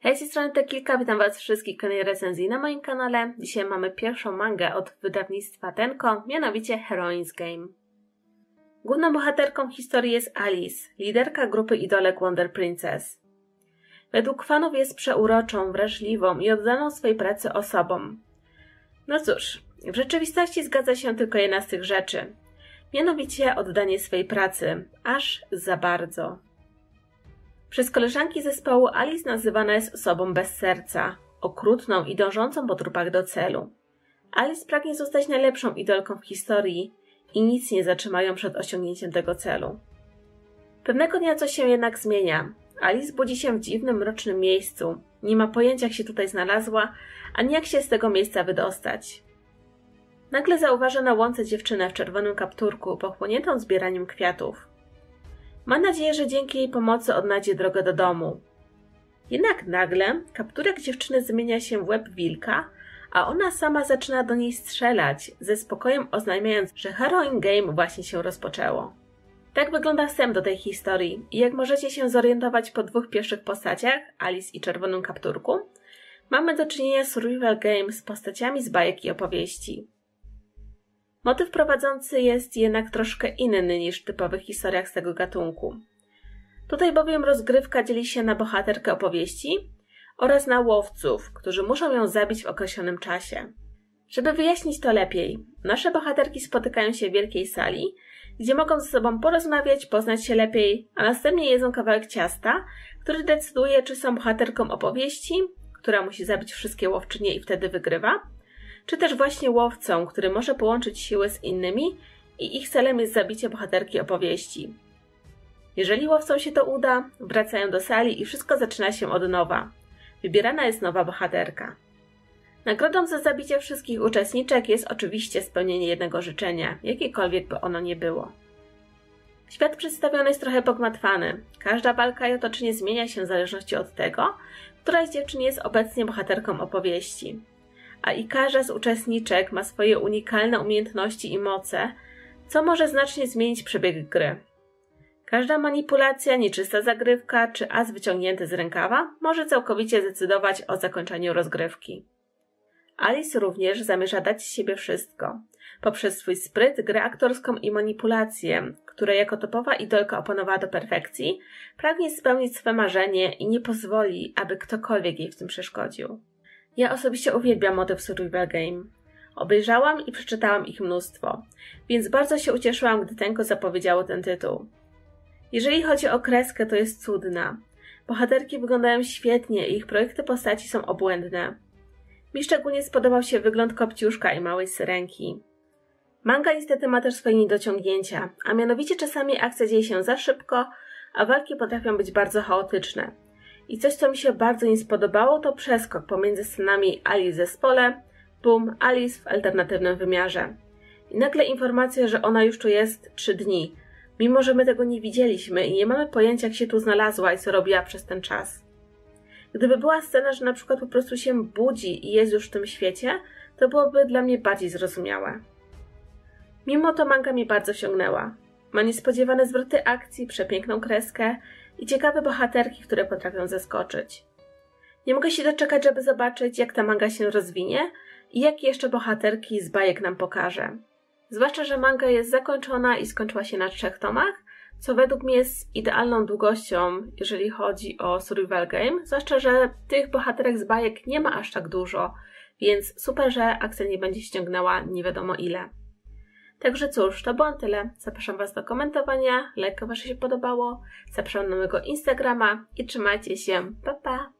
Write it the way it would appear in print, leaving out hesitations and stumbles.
Hej, z tej strony Tekilka, witam Was wszystkich w kolejnej recenzji na moim kanale. Dzisiaj mamy pierwszą mangę od wydawnictwa Tenko, mianowicie Heroine's Game. Główną bohaterką historii jest Alice, liderka grupy idolek Wonder Princess. Według fanów jest przeuroczą, wrażliwą i oddaną swojej pracy osobą. No cóż, w rzeczywistości zgadza się tylko jedna z tych rzeczy. Mianowicie oddanie swojej pracy, aż za bardzo. Przez koleżanki zespołu Alice nazywana jest osobą bez serca, okrutną i dążącą po trupach do celu. Alice pragnie zostać najlepszą idolką w historii i nic nie zatrzyma ją przed osiągnięciem tego celu. Pewnego dnia coś się jednak zmienia. Alice budzi się w dziwnym, mrocznym miejscu. Nie ma pojęcia, jak się tutaj znalazła, ani jak się z tego miejsca wydostać. Nagle zauważa na łące dziewczynę w czerwonym kapturku, pochłoniętą zbieraniem kwiatów. Ma nadzieję, że dzięki jej pomocy odnajdzie drogę do domu. Jednak nagle kapturek dziewczyny zmienia się w łeb wilka, a ona sama zaczyna do niej strzelać, ze spokojem oznajmiając, że Heroine's Game właśnie się rozpoczęło. Tak wygląda wstęp do tej historii i jak możecie się zorientować po dwóch pierwszych postaciach, Alice i czerwonym kapturku, mamy do czynienia z survival game z postaciami z bajek i opowieści. Motyw prowadzący jest jednak troszkę inny niż w typowych historiach z tego gatunku. Tutaj bowiem rozgrywka dzieli się na bohaterkę opowieści oraz na łowców, którzy muszą ją zabić w określonym czasie. Żeby wyjaśnić to lepiej, nasze bohaterki spotykają się w wielkiej sali, gdzie mogą ze sobą porozmawiać, poznać się lepiej, a następnie jedzą kawałek ciasta, który decyduje, czy są bohaterką opowieści, która musi zabić wszystkie łowczynie i wtedy wygrywa, czy też właśnie łowcą, który może połączyć siły z innymi i ich celem jest zabicie bohaterki opowieści. Jeżeli łowcom się to uda, wracają do sali i wszystko zaczyna się od nowa. Wybierana jest nowa bohaterka. Nagrodą za zabicie wszystkich uczestniczek jest oczywiście spełnienie jednego życzenia, jakiekolwiek by ono nie było. Świat przedstawiony jest trochę pogmatwany. Każda walka i otoczenie zmienia się w zależności od tego, która z dziewczyn jest obecnie bohaterką opowieści. A i każda z uczestniczek ma swoje unikalne umiejętności i moce, co może znacznie zmienić przebieg gry. Każda manipulacja, nieczysta zagrywka czy as wyciągnięty z rękawa może całkowicie decydować o zakończeniu rozgrywki. Alice również zamierza dać z siebie wszystko, poprzez swój spryt, grę aktorską i manipulację, które jako topowa idolka opanowała do perfekcji, pragnie spełnić swe marzenie i nie pozwoli, aby ktokolwiek jej w tym przeszkodził. Ja osobiście uwielbiam motyw survival game. Obejrzałam i przeczytałam ich mnóstwo, więc bardzo się ucieszyłam, gdy Tenko zapowiedziało ten tytuł. Jeżeli chodzi o kreskę, to jest cudna. Bohaterki wyglądają świetnie i ich projekty postaci są obłędne. Mi szczególnie spodobał się wygląd Kopciuszka i Małej Syrenki. Manga niestety ma też swoje niedociągnięcia, a mianowicie czasami akcja dzieje się za szybko, a walki potrafią być bardzo chaotyczne. I coś, co mi się bardzo nie spodobało, to przeskok pomiędzy scenami Alice w zespole, boom, Alice w alternatywnym wymiarze. I nagle informacja, że ona już tu jest 3 dni, mimo że my tego nie widzieliśmy i nie mamy pojęcia, jak się tu znalazła i co robiła przez ten czas. Gdyby była scena, że na przykład po prostu się budzi i jest już w tym świecie, to byłoby dla mnie bardziej zrozumiałe. Mimo to manga mnie bardzo wciągnęła. Ma niespodziewane zwroty akcji, przepiękną kreskę i ciekawe bohaterki, które potrafią zaskoczyć. Nie mogę się doczekać, żeby zobaczyć, jak ta manga się rozwinie i jakie jeszcze bohaterki z bajek nam pokaże. Zwłaszcza, że manga jest zakończona i skończyła się na 3 tomach, co według mnie jest idealną długością, jeżeli chodzi o survival game, zwłaszcza, że tych bohaterek z bajek nie ma aż tak dużo, więc super, że akcja nie będzie ściągnęła nie wiadomo ile. Także cóż, to było tyle. Zapraszam Was do komentowania, lajkować, jeśli się podobało. Zapraszam na mojego Instagrama i trzymajcie się. Pa, pa!